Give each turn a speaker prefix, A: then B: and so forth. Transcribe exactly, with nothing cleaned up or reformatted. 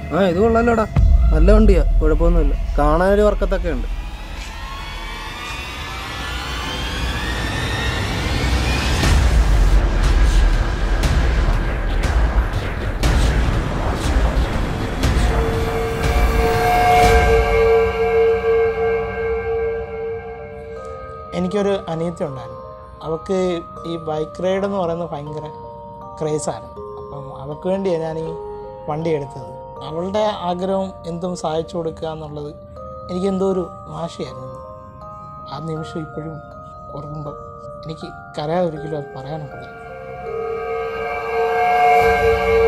A: ആ ഇത് കൊള്ളാലോടാ, നല്ല വണ്ടിയാ, കുഴപ്പമൊന്നുമില്ല, കാണാനൊരു വർക്കത്തൊക്കെ ഉണ്ട്.
B: എനിക്കൊരു അനിയത്തി ഉണ്ടായിരുന്നു. അവൾക്ക് ഈ ബൈക്ക് റൈഡ് എന്ന് പറയുന്നത് ഭയങ്കര ക്രേസാണ്. അപ്പം അവൾക്ക് വേണ്ടിയാണ് ഞാൻ ഈ വണ്ടി എടുത്തത്. അവളുടെ ആഗ്രഹം എന്തും സഹായിച്ചു കൊടുക്കുക എന്നുള്ളത് എനിക്കെന്തോ ഒരു വാശിയായിരുന്നു. ആ നിമിഷം ഇപ്പോഴും ഓർക്കുമ്പോൾ എനിക്ക് കരയാതൊരിക്കലും അത് പറയാനൊക്കത്തില്ല.